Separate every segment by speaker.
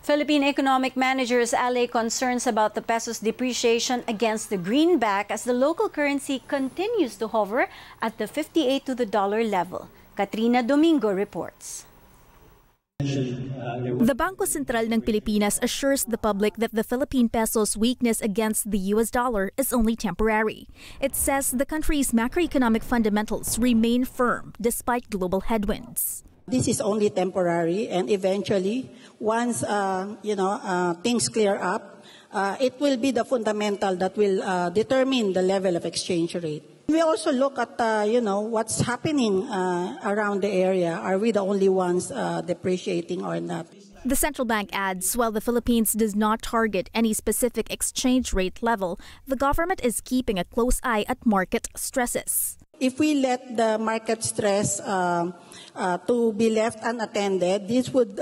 Speaker 1: Philippine economic managers allay concerns about the peso's depreciation against the greenback as the local currency continues to hover at the 58 to the dollar level. Katrina Domingo reports.
Speaker 2: The Bangko Sentral ng Pilipinas assures the public that the Philippine peso's weakness against the US dollar is only temporary. It says the country's macroeconomic fundamentals remain firm despite global headwinds.
Speaker 3: This is only temporary, and eventually, once things clear up, it will be the fundamental that will determine the level of exchange rate. We also look at what's happening around the area. Are we the only ones depreciating or not?
Speaker 2: The central bank adds, while the Philippines does not target any specific exchange rate level, the government is keeping a close eye at market stresses.
Speaker 3: If we let the market stress to be left unattended, this would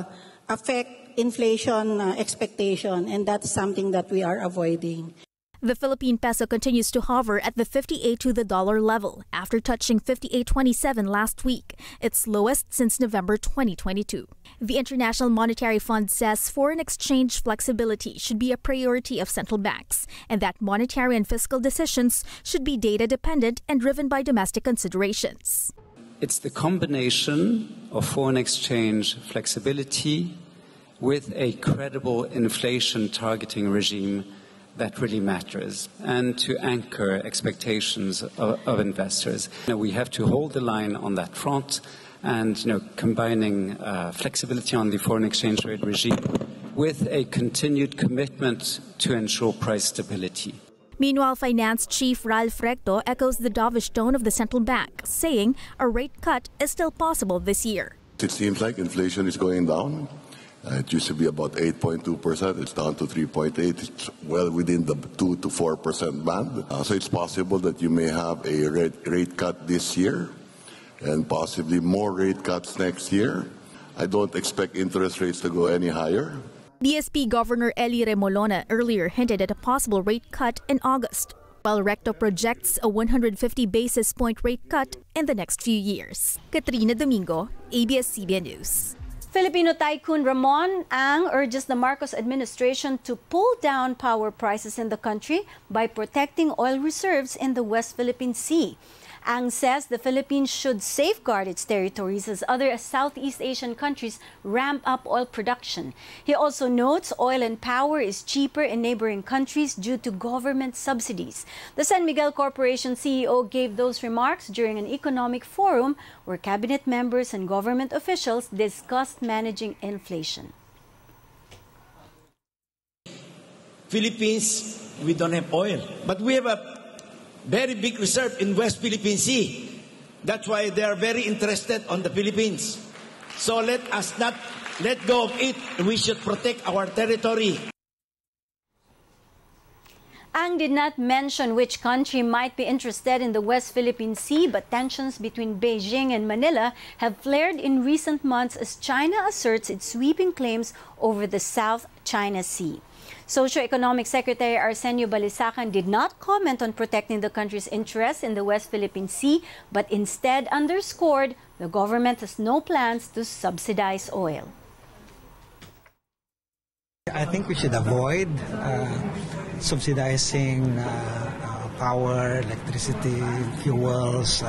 Speaker 3: affect inflation expectation, and that's something that we are avoiding.
Speaker 2: The Philippine peso continues to hover at the 58 to the dollar level after touching 58.27 last week, its lowest since November 2022. The International Monetary Fund says foreign exchange flexibility should be a priority of central banks and that monetary and fiscal decisions should be data-dependent and driven by domestic considerations.
Speaker 4: It's the combination of foreign exchange flexibility with a credible inflation targeting regime that really matters, and to anchor expectations of investors. We have to hold the line on that front, and combining flexibility on the foreign exchange rate regime with a continued commitment to ensure price stability.
Speaker 2: Meanwhile, Finance Chief Ralph Recto echoes the dovish tone of the central bank, saying a rate cut is still possible this year.
Speaker 5: It seems like inflation is going down. It used to be about 8.2%. It's down to 3.8%. It's well within the 2 to 4% band. So it's possible that you may have a rate cut this year and possibly more rate cuts next year. I don't expect interest rates to go any higher.
Speaker 2: BSP Governor Eli Remolona earlier hinted at a possible rate cut in August, while Recto projects a 150 basis point rate cut in the next few years. Katrina Domingo, ABS-CBN News.
Speaker 1: Filipino tycoon Ramon Ang urges the Marcos administration to pull down power prices in the country by protecting oil reserves in the West Philippine Sea. Ang says the Philippines should safeguard its territories as other Southeast Asian countries ramp up oil production. He also notes oil and power is cheaper in neighboring countries due to government subsidies. The San Miguel Corporation CEO gave those remarks during an economic forum where cabinet members and government officials discussed managing inflation.
Speaker 6: Philippines, we don't have oil, but we have a very big reserve in West Philippine Sea. That's why they are very interested on the Philippines. So let us not let go of it. We should protect our territory.
Speaker 1: Ang did not mention which country might be interested in the West Philippine Sea, but tensions between Beijing and Manila have flared in recent months as China asserts its sweeping claims over the South China Sea. Socio-Economic Secretary Arsenio Balisacan did not comment on protecting the country's interests in the West Philippine Sea, but instead underscored the government has no plans to subsidize oil.
Speaker 7: I think we should avoid subsidizing power, electricity, fuels,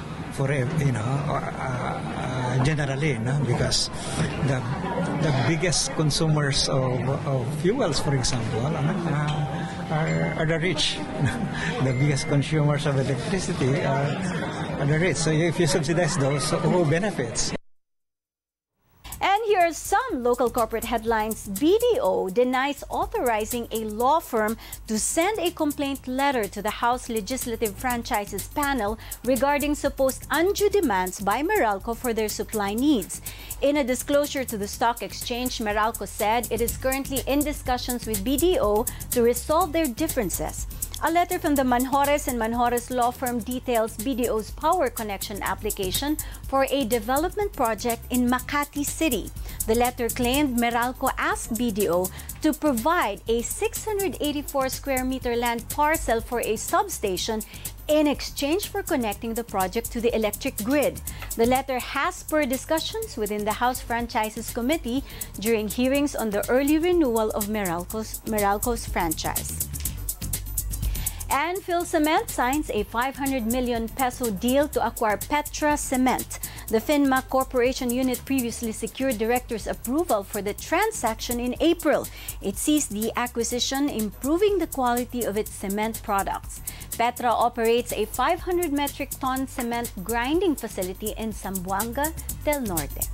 Speaker 7: generally, because the biggest consumers of fuels, for example, are the rich. The biggest consumers of electricity are the rich. So if you subsidize those, who benefits?
Speaker 1: And here are some local corporate headlines. BDO denies authorizing a law firm to send a complaint letter to the House Legislative Franchises Panel regarding supposed undue demands by Meralco for their supply needs. In a disclosure to the stock exchange, Meralco said it is currently in discussions with BDO to resolve their differences. A letter from the Manjores and Manjores law firm details BDO's power connection application for a development project in Makati City. The letter claimed Meralco asked BDO to provide a 684 square meter land parcel for a substation in exchange for connecting the project to the electric grid. The letter has spurred discussions within the House Franchises Committee during hearings on the early renewal of Meralco's franchise. And PhilCement signs a 500 million peso deal to acquire Petra Cement. The Finmac Corporation unit previously secured directors' approval for the transaction in April. It sees the acquisition improving the quality of its cement products. Petra operates a 500 metric ton cement grinding facility in Zamboanga del Norte.